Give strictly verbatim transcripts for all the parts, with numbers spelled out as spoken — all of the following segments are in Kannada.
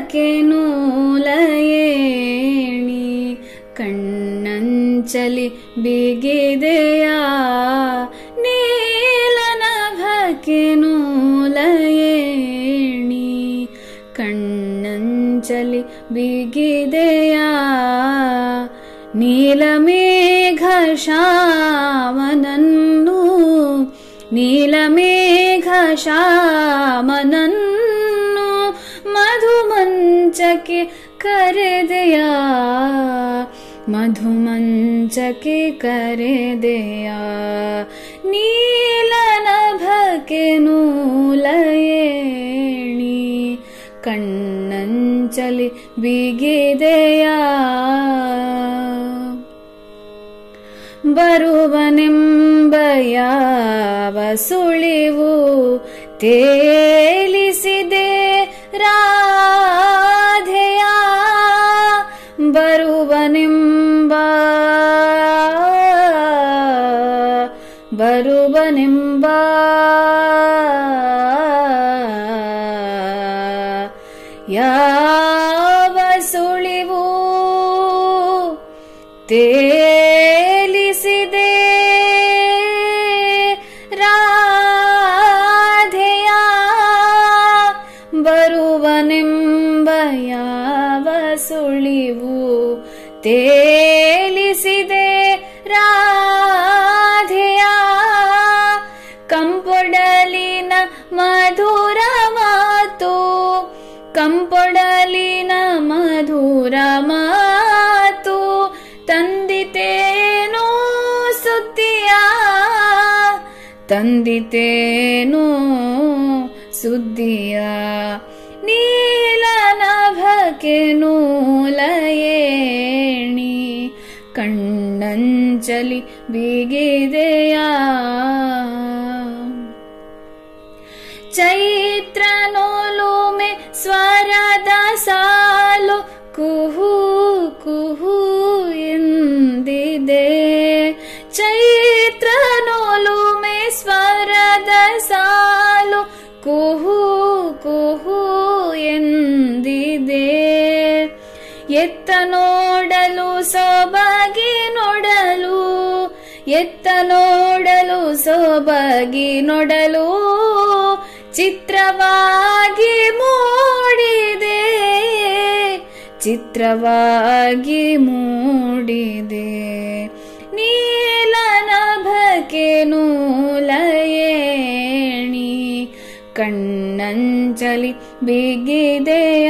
ನಭಕ್ಕೆ ನೂಲಯೇಣಿ ಕಣ್ಣಂಚಲಿ ಬಿಗಿದೆಯ ನೀಲ ನಭಕ್ಕೆ ನೂಲಯೇಣಿ ಕಣ್ಣಂಚಲಿ ಬಿಗಿದೆಯ ನೀಲಮೇಘ ಶ್ಯಾಮನನ್ನು ನೀಲಮೇಘ ಶ್ಯಾಮನನ್ನು ಮಧುಮಂಚಕ್ಕೆ ಕರೆದೆಯ ಮಧುಮಂಚಕ್ಕೆ ಕರೆದೆಯ ನೀಲನಭಕ್ಕೆ ನೂಲಯೇಣಿ ಕಣ್ಣಂಚಲಿ ಬಿಗಿದೆಯ ಬರುವನೆಂಬ ಯಾವ ಸುಳಿವು ತೇಲಿಸಿದೆ ರಾಧೆಯ ಬರುವನೆಂಬ ಬರುವನೆಂಬ ಯಾವ ಸುಳಿವು ತೇಲಿಸಿದೆ ರಾಧೆಯ ಬರುವನೆಂಬ ಯಾವ ಸುಳಿವು ತೇಲಿಸಿದೆ ರಾಧೆಯ ಕಂಪೊಡಲಿನ ಮಧುರ ಮಾತು ಕಂಪೊಡಲಿನ ಮಧುರ ಮಾತು ತಂದಿತೇನೋ ಸುದ್ದಿಯ ತಂದಿತೇನೋ ಸುದ್ದಿಯ ನೀಲನಭಕ್ಕೆ ನೂಲಯೇಣಿ ಕಣ್ಣಂಚಲಿ ಬಿಗಿದೆಯ ಚೈತ್ರ ನೋಲುಮೆ ಸ್ವರದ ಸಾಲು ಕುಹು ಕುಹು ಎಂದಿದೆ ಚೈತ್ರ ನೋಲುಮೆ ಸ್ವರದ ಸಾಲು ಕುಹು ಕುಹು ಎಂದಿದೆ ಎತ್ತ ನೋಡಲು ಸೊಬಗಿ ನೋಡಲು ಎತ್ತ ನೋಡಲು ಸೊಬಗಿ ನೋಡಲು ಚಿತ್ರವಾಗಿ ಮೂಡಿದೆ ಚಿತ್ರವಾಗಿ ಮೂಡಿದೆ ನೀಲನಭಕ್ಕೆ ನೂಲಯೇಣಿ ಕಣ್ಣಂಚಲಿ ಬಿಗಿದೆಯ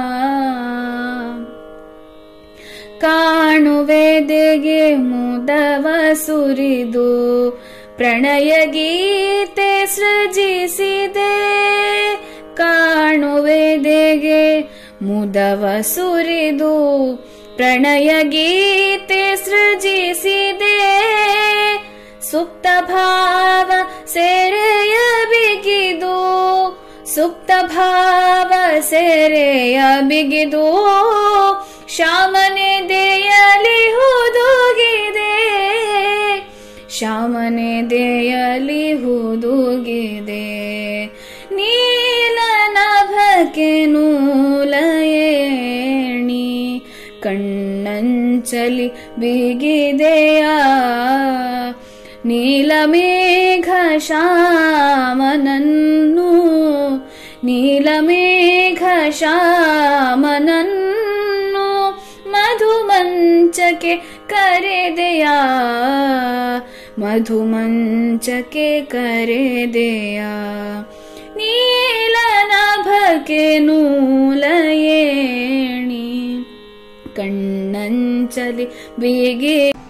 ಕಾಣುವೆದೆಗೆ ಮುದವ ಸುರಿದು ಪ್ರಣಯ ಗೀತೆ ಸೃಜಿಸಿದೆ ಕಾಣುವೆದೆಗೆ ಮುದವ ಸುರಿದು ಪ್ರಣಯ ಗೀತೆ ಸೃಜಿಸಿದೆ ಸುಪ್ತ ಭಾವ ಸೆರೆಯ ಬಿಗಿದು ಸುಪ್ತ ಭಾವ ಸೆರೆಯ ಬಿಗಿದು ಶ್ಯಾಮನೆದೆಯಲಿ ಹುದುಗಿದೆ ಶ್ಯಾಮನೆದೆಯಲಿ ಹುದುಗಿದೆ ನೀಲನಭಕ್ಕೆ ನೂಲಯೇಣಿ ಕಣ್ಣಂಚಲಿ ಬಿಗಿದೆಯ ನೀಲಮೇಘ ಶ್ಯಾಮನನ್ನು ನೀಲಮೇಘ ಶ್ಯಾಮನನ್ನು ಮಧುಮಂಚಕ್ಕೆ ಕರೆದೆಯ ಮಧುಮಂಚಕ್ಕೆ ಕರೆದೆಯ ನೀಲನಭಕ್ಕೆ ನೂಲಯೇಣಿ ಕಣ್ಣಂಚಲಿ ಬಿಗಿ